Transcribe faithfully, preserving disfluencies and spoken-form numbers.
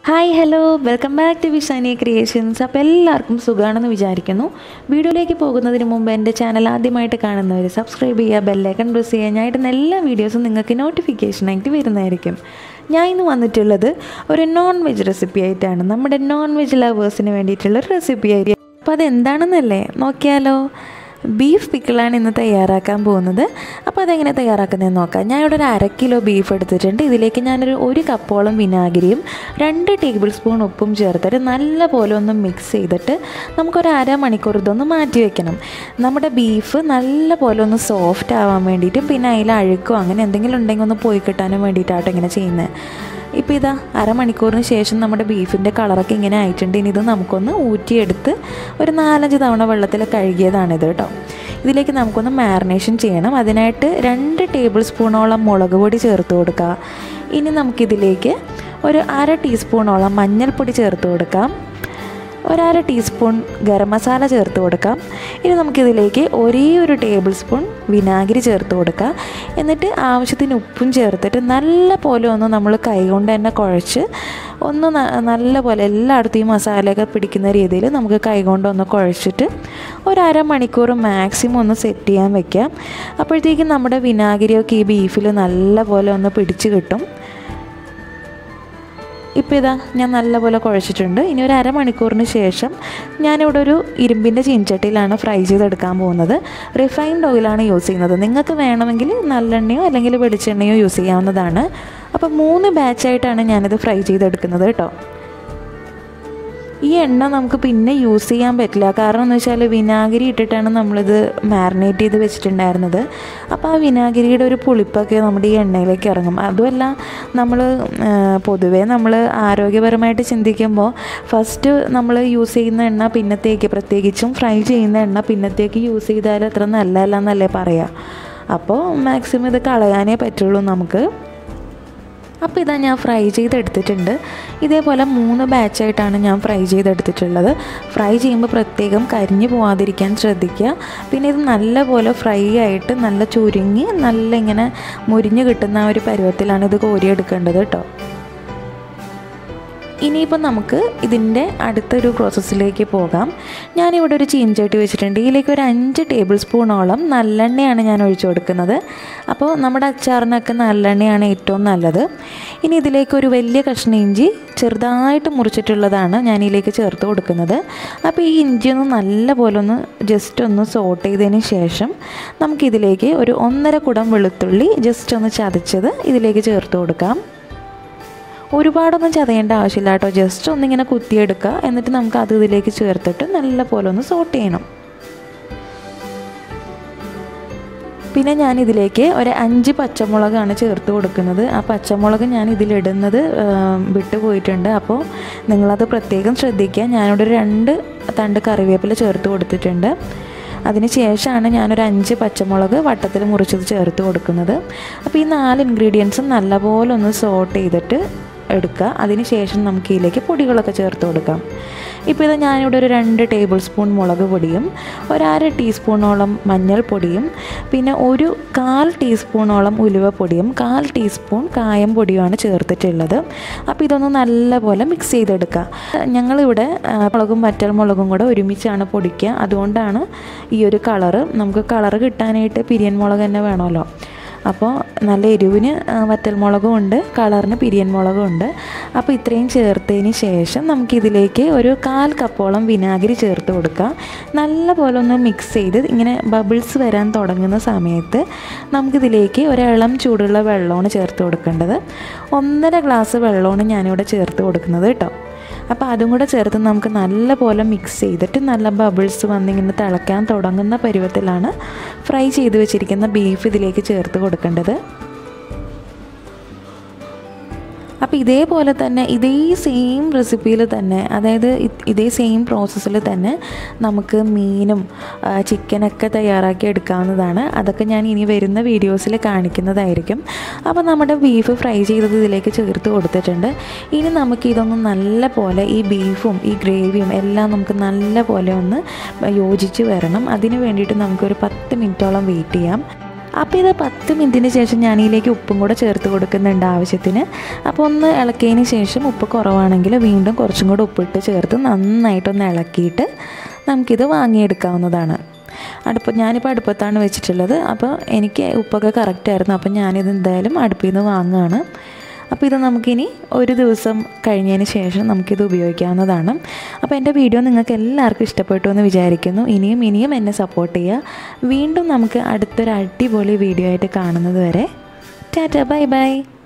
Hi hello welcome back to Vishani creations. അപ്പോൾ എല്ലാവർക്കും സുഖമാണെന്ന് വിചാരിക്കുന്നു. വീഡിയോയിലേക്ക് പോകുന്നതിന് മുമ്പ് എൻ്റെ ചാനൽ ആദ്യമായിട്ട് കാണുന്നവർ സബ്സ്ക്രൈബ് ചെയ്യുക, ബെല്ലൈക്കൺ പ്രസ് ചെയ്യുക. ഞാൻ ഇടുന്ന എല്ലാ വീഡിയോസും നിങ്ങൾക്ക് നോട്ടിഫിക്കേഷനായിട്ട് വരുന്നതായിരിക്കും. ഞാൻ ഇന്ന് വന്നിട്ടുള്ളത് ഒരു നോൺ വെജ് റെസിപ്പി ആയിട്ടാണ്. നമ്മുടെ നോൺ വെജ് ലവേഴ്സിന് വേണ്ടിയിട്ടുള്ളൊരു റെസിപ്പി ആയിരിക്കും. അപ്പോൾ അതെന്താണെന്നല്ലേ നോക്കിയാലോ. ബീഫ് പിക്കിളാണ് ഇന്ന് തയ്യാറാക്കാൻ പോകുന്നത്. അപ്പോൾ അതെങ്ങനെ തയ്യാറാക്കുന്നതെന്ന് നോക്കാം. ഞാൻ ഇവിടെ ഒരു അര കിലോ ബീഫ് എടുത്തിട്ടുണ്ട്. ഇതിലേക്ക് ഞാനൊരു ഒരു കപ്പോളം വിനാഗിരിയും രണ്ട് ടേബിൾ സ്പൂൺ ഉപ്പും ചേർത്തിട്ട് നല്ല പോലെ ഒന്ന് മിക്സ് ചെയ്തിട്ട് നമുക്കൊരു അരമണിക്കൂർ ഇതൊന്ന് മാറ്റി വെക്കണം. നമ്മുടെ ബീഫ് നല്ല പോലെ ഒന്ന് സോഫ്റ്റ് ആവാൻ വേണ്ടിയിട്ടും പിന്നെ അതിൽ അഴുക്കോ അങ്ങനെ എന്തെങ്കിലും ഉണ്ടെങ്കിൽ ഒന്ന് പോയി കിട്ടാനും വേണ്ടിയിട്ടാട്ടോ ഇങ്ങനെ ചെയ്യുന്നത്. ഇപ്പോൾ ഇതാ അരമണിക്കൂറിന് ശേഷം നമ്മുടെ ബീഫിൻ്റെ കളറൊക്കെ ഇങ്ങനെ ആയിട്ടുണ്ട്. ഇനി ഇത് നമുക്കൊന്ന് ഊറ്റിയെടുത്ത് ഒരു നാലഞ്ച് തവണ വെള്ളത്തിൽ കഴുകിയതാണിത് കേട്ടോ. ഇതിലേക്ക് നമുക്കൊന്ന് മാരിനേഷൻ ചെയ്യണം. അതിനായിട്ട് രണ്ട് ടേബിൾ സ്പൂണോളം മുളക് പൊടി ചേർത്ത് കൊടുക്കുക. ഇനി നമുക്കിതിലേക്ക് ഒരു അര ടീസ്പൂണോളം മഞ്ഞൾപ്പൊടി ചേർത്ത് കൊടുക്കാം. ഒരര ടീസ്പൂൺ ഗരം മസാല ചേർത്ത് കൊടുക്കാം. ഇനി നമുക്കിതിലേക്ക് ഒരേ ഒരു ടേബിൾ സ്പൂൺ വിനാഗിരി ചേർത്ത് കൊടുക്കാം. എന്നിട്ട് ആവശ്യത്തിന് ഉപ്പും ചേർത്തിട്ട് നല്ല പോലെ ഒന്ന് നമ്മൾ കൈകൊണ്ട് തന്നെ കുഴച്ച് ഒന്ന് നല്ല പോലെ എല്ലായിടത്തും ഈ മസാലയൊക്കെ പിടിക്കുന്ന രീതിയിൽ നമുക്ക് കൈകൊണ്ടൊന്ന് കുഴച്ചിട്ട് ഒരു അരമണിക്കൂർ മാക്സിമം ഒന്ന് സെറ്റ് ചെയ്യാൻ വെക്കാം. അപ്പോഴത്തേക്കും നമ്മുടെ വിനാഗിരിയൊക്കെ ഈ ബീഫിൽ നല്ല പോലെ ഒന്ന് പിടിച്ച് കിട്ടും. ഇപ്പോൾ ഇതാ ഞാൻ നല്ലപോലെ കുഴച്ചിട്ടുണ്ട്. ഇനി ഒരു അരമണിക്കൂറിന് ശേഷം ഞാനിവിടെ ഒരു ഇരുമ്പിൻ്റെ ചീനച്ചട്ടിയിലാണ് ഫ്രൈ ചെയ്തെടുക്കാൻ പോകുന്നത്. റിഫൈൻഡ് ഓയിലാണ് യൂസ് ചെയ്യുന്നത്. നിങ്ങൾക്ക് വേണമെങ്കിൽ നല്ലെണ്ണയോ അല്ലെങ്കിൽ വെളിച്ചെണ്ണയോ യൂസ് ചെയ്യാവുന്നതാണ്. അപ്പോൾ മൂന്ന് ബാച്ചായിട്ടാണ് ഞാനിത് ഫ്രൈ ചെയ്തെടുക്കുന്നത് കേട്ടോ. ഈ എണ്ണ നമുക്ക് പിന്നെ യൂസ് ചെയ്യാൻ പറ്റില്ല. കാരണം എന്ന് വെച്ചാൽ വിനാഗിരി ഇട്ടിട്ടാണ് നമ്മളിത് മാരിനേറ്റ് ചെയ്ത് വെച്ചിട്ടുണ്ടായിരുന്നത്. അപ്പോൾ ആ വിനാഗിരിയുടെ ഒരു പുളിപ്പൊക്കെ നമ്മുടെ ഈ എണ്ണയിലേക്ക് ഇറങ്ങും. അതുമല്ല നമ്മൾ പൊതുവേ നമ്മൾ ആരോഗ്യപരമായിട്ട് ചിന്തിക്കുമ്പോൾ ഫസ്റ്റ് നമ്മൾ യൂസ് ചെയ്യുന്ന എണ്ണ പിന്നത്തേക്ക്, പ്രത്യേകിച്ചും ഫ്രൈ ചെയ്യുന്ന എണ്ണ പിന്നത്തേക്ക് യൂസ് ചെയ്താൽ അത്ര നല്ലതല്ല എന്നല്ലേ പറയുക. അപ്പോൾ മാക്സിമം ഇത് കളയാനേ പറ്റുള്ളൂ നമുക്ക്. അപ്പോൾ ഇതാ ഞാൻ ഫ്രൈ ചെയ്തെടുത്തിട്ടുണ്ട്. ഇതേപോലെ മൂന്ന് ബാച്ചായിട്ടാണ് ഞാൻ ഫ്രൈ ചെയ്തെടുത്തിട്ടുള്ളത്. ഫ്രൈ ചെയ്യുമ്പോൾ പ്രത്യേകം കരിഞ്ഞു പോവാതിരിക്കാൻ ശ്രദ്ധിക്കുക. പിന്നെ ഇത് നല്ലപോലെ ഫ്രൈ ആയിട്ട് നല്ല ചുരുങ്ങി നല്ല ഇങ്ങനെ മുരിഞ്ഞ് കിട്ടുന്ന ഒരു പരുവത്തിലാണ് ഇത് കോരിയെടുക്കേണ്ടത് കേട്ടോ. ഇനിയിപ്പോൾ നമുക്ക് ഇതിൻ്റെ അടുത്തൊരു പ്രോസസ്സിലേക്ക് പോകാം. ഞാനിവിടെ ഒരു ചീനച്ചട്ടി വെച്ചിട്ടുണ്ട്. ഇതിലേക്ക് ഒരു അഞ്ച് ടേബിൾ സ്പൂണോളം നല്ലെണ്ണയാണ് ഞാൻ ഒഴിച്ചു കൊടുക്കുന്നത്. അപ്പോൾ നമ്മുടെ അച്ചാറിനൊക്കെ നല്ലെണ്ണയാണ് ഏറ്റവും നല്ലത്. ഇനി ഇതിലേക്ക് ഒരു വലിയ കഷ്ണം ഇഞ്ചി ചെറുതായിട്ട് മുറിച്ചിട്ടുള്ളതാണ് ഞാൻ ഇതിലേക്ക് ചേർത്ത് കൊടുക്കുന്നത്. അപ്പോൾ ഈ ഇഞ്ചി ഒന്ന് നല്ല പോലെ ഒന്ന് ജസ്റ്റ് ഒന്ന് സോട്ട് ചെയ്തതിന് ശേഷം നമുക്കിതിലേക്ക് ഒരു ഒന്നര കുടം വെളുത്തുള്ളി ജസ്റ്റ് ഒന്ന് ചതച്ചത് ഇതിലേക്ക് ചേർത്ത് കൊടുക്കാം. ഒരുപാടൊന്നും ചതയേണ്ട ആവശ്യമില്ല കേട്ടോ. ജസ്റ്റ് ഒന്നിങ്ങനെ കുത്തിയെടുക്കുക. എന്നിട്ട് നമുക്ക് അത് ഇതിലേക്ക് ചേർത്തിട്ട് നല്ല പോലെ ഒന്ന് സോട്ട് ചെയ്യണം. പിന്നെ ഞാനിതിലേക്ക് ഒരു അഞ്ച് പച്ചമുളകാണ് ചേർത്ത് കൊടുക്കുന്നത്. ആ പച്ചമുളക് ഞാൻ ഇതിലിടുന്നത് വിട്ടുപോയിട്ടുണ്ട്. അപ്പോൾ നിങ്ങളത് പ്രത്യേകം ശ്രദ്ധിക്കുക. ഞാനിവിടെ രണ്ട് തണ്ട് കറിവേപ്പില ചേർത്ത് കൊടുത്തിട്ടുണ്ട്. അതിന് ശേഷമാണ് ഞാനൊരു അഞ്ച് പച്ചമുളക് വട്ടത്തിൽ മുറിച്ചത് ചേർത്ത് കൊടുക്കുന്നത്. അപ്പോൾ ഈ നാല് ഇൻഗ്രീഡിയൻസും നല്ലപോലെ ഒന്ന് സോട്ട് ചെയ്തിട്ട് എടുക്കുക. അതിന് ശേഷം നമുക്ക് ഇതിലേക്ക് പൊടികളൊക്കെ ചേർത്ത് കൊടുക്കാം. ഇപ്പോൾ ഇത് ഞാനിവിടെ ഒരു രണ്ട് ടേബിൾ സ്പൂൺ മുളക് പൊടിയും ഒരര ടീസ്പൂണോളം മഞ്ഞൾപ്പൊടിയും പിന്നെ ഒരു കാൽ ടീസ്പൂണോളം ഉലുവപ്പൊടിയും കാൽ ടീസ്പൂൺ കായം പൊടിയുമാണ് ചേർത്തിട്ടുള്ളത്. അപ്പോൾ ഇതൊന്ന് നല്ലപോലെ മിക്സ് ചെയ്തെടുക്കുക. ഞങ്ങളിവിടെ മുളകും വറ്റൽ മുളകും കൂടെ ഒരുമിച്ചാണ് പൊടിക്കുക. അതുകൊണ്ടാണ് ഈ ഒരു കളറ്. നമുക്ക് കളറ് കിട്ടാനായിട്ട് പിരിയൻ മുളക് തന്നെ വേണമല്ലോ. അപ്പോൾ നല്ല എരിവിന് വറ്റൽമുളകും ഉണ്ട്, കളറിന് പിരിയൻ മുളകും ഉണ്ട്. അപ്പോൾ ഇത്രയും ചേർത്തതിന് ശേഷം നമുക്കിതിലേക്ക് ഒരു കാൽ കപ്പോളം വിനാഗിരി ചേർത്ത് കൊടുക്കാം. നല്ല പോലെ ഒന്ന് മിക്സ് ചെയ്ത് ഇങ്ങനെ ബബിൾസ് വരാൻ തുടങ്ങുന്ന സമയത്ത് നമുക്കിതിലേക്ക് ഒരു ഇളം ചൂടുള്ള വെള്ളമാണ് ചേർത്ത് കൊടുക്കേണ്ടത്. ഒന്നര ഗ്ലാസ് വെള്ളമാണ് ഞാനിവിടെ ചേർത്ത് കൊടുക്കുന്നത് കേട്ടോ. അപ്പോൾ അതും കൂടെ ചേർത്ത് നമുക്ക് നല്ല പോലെ മിക്സ് ചെയ്തിട്ട് നല്ല ബബിൾസ് വന്നിങ്ങനെ തിളയ്ക്കാൻ തുടങ്ങുന്ന പരുവത്തിലാണ് ഫ്രൈ ചെയ്ത് വെച്ചിരിക്കുന്ന ബീഫ് ഇതിലേക്ക് ചേർത്ത് കൊടുക്കേണ്ടത്. അപ്പോൾ ഇതേപോലെ തന്നെ ഇതേ സെയിം റെസിപ്പിയിൽ തന്നെ, അതായത് ഇതേ സെയിം പ്രോസസ്സിൽ തന്നെ നമുക്ക് മീനും ചിക്കനൊക്കെ തയ്യാറാക്കി എടുക്കാവുന്നതാണ്. അതൊക്കെ ഞാൻ ഇനി വരുന്ന വീഡിയോസിൽ കാണിക്കുന്നതായിരിക്കും. അപ്പോൾ നമ്മുടെ ബീഫ് ഫ്രൈ ചെയ്തത് ഇതിലേക്ക് ചേർത്ത് കൊടുത്തിട്ടുണ്ട്. ഇനി നമുക്കിതൊന്ന് നല്ല പോലെ ഈ ബീഫും ഈ ഗ്രേവിയും എല്ലാം നമുക്ക് നല്ല പോലെ ഒന്ന് യോജിച്ച് വരണം. അതിന് വേണ്ടിയിട്ട് നമുക്കൊരു പത്ത് മിനിറ്റോളം വെയിറ്റ് ചെയ്യാം. അപ്പോൾ ഇത് പത്ത് മിനിറ്റിന് ശേഷം ഞാൻ ഇതിലേക്ക് ഉപ്പും കൂടെ ചേർത്ത് കൊടുക്കുന്നുണ്ട് ആവശ്യത്തിന്. അപ്പോൾ ഒന്ന് ഇളക്കിയതിന് ശേഷം ഉപ്പ് കുറവാണെങ്കിൽ വീണ്ടും കുറച്ചും കൂടെ ഉപ്പിട്ട് ചേർത്ത് നന്നായിട്ടൊന്ന് ഇളക്കിയിട്ട് നമുക്കിത് വാങ്ങിയെടുക്കാവുന്നതാണ്. അടുപ്പ് ഞാനിപ്പോൾ അടുപ്പത്താണ് വെച്ചിട്ടുള്ളത്. അപ്പോൾ എനിക്ക് ഉപ്പൊക്കെ കറക്റ്റായിരുന്നു. അപ്പോൾ ഞാനിത് എന്തായാലും അടുപ്പിൽ നിന്ന് വാങ്ങുകയാണ്. അപ്പോൾ ഇത് നമുക്കിനി ഒരു ദിവസം കഴിഞ്ഞതിന് ശേഷം നമുക്കിത് ഉപയോഗിക്കാവുന്നതാണ്. അപ്പോൾ എൻ്റെ വീഡിയോ നിങ്ങൾക്ക് എല്ലാവർക്കും ഇഷ്ടപ്പെട്ടു എന്ന് വിചാരിക്കുന്നു. ഇനിയും ഇനിയും എന്നെ സപ്പോർട്ട് ചെയ്യുക. വീണ്ടും നമുക്ക് അടുത്തൊരു അടിപൊളി വീഡിയോ ആയിട്ട് കാണുന്നത് വരെ ടാറ്റ ബൈ ബൈ.